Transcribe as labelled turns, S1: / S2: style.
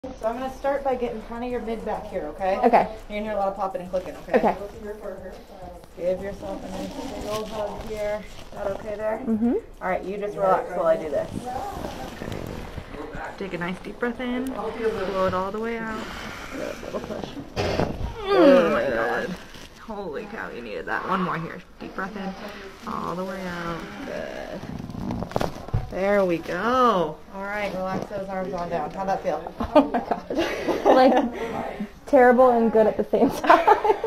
S1: So I'm going to start by getting kind of your mid back here, okay?
S2: Okay.
S1: You're going to hear a lot of popping and clicking, okay?
S2: Okay.
S1: Give yourself a nice big old hug here. Is that okay there?
S2: Mm-hmm.
S1: All right, you just relax while I do this. Okay. Take a nice deep breath in. Blow it all the way out. Good, little push. Oh my God. Holy cow, you needed that. One more here. Deep breath in. All the way out. Good. There we go. All right, relax those arms on down. How'd that feel?
S2: Oh my God. Like, terrible and good at the same time.